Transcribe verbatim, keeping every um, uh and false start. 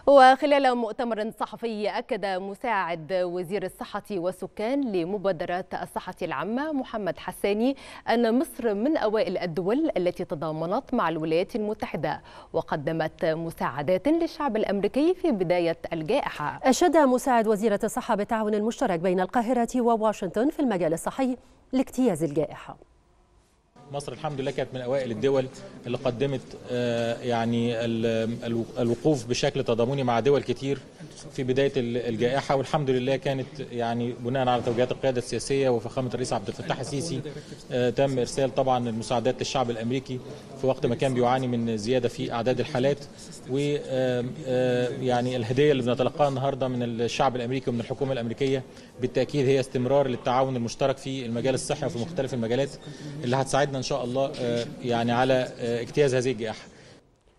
وخلال مؤتمر صحفي أكد مساعد وزير الصحة والسكان لمبادرة الصحة العامة محمد حساني أن مصر من أوائل الدول التي تضامنت مع الولايات المتحدة وقدمت مساعدات للشعب الأمريكي في بداية الجائحة. أشاد مساعد وزيرة الصحة بالتعاون المشترك بين القاهرة وواشنطن في المجال الصحي لاجتياز الجائحة. مصر الحمد لله كانت من أوائل الدول اللي قدمت يعني الوقوف بشكل تضامني مع دول كتير في بداية الجائحة، والحمد لله كانت يعني بناء على توجيهات القيادة السياسية وفخامة الرئيس عبد الفتاح السيسي تم إرسال طبعا المساعدات للشعب الأمريكي في وقت ما كان بيعاني من زيادة في أعداد الحالات. ويعني الهدية اللي بنتلقاها النهاردة من الشعب الأمريكي ومن الحكومة الأمريكية بالتأكيد هي استمرار للتعاون المشترك في المجال الصحي وفي مختلف المجالات اللي هتساعدنا إن شاء الله يعني على اجتياز هذه الجائحة.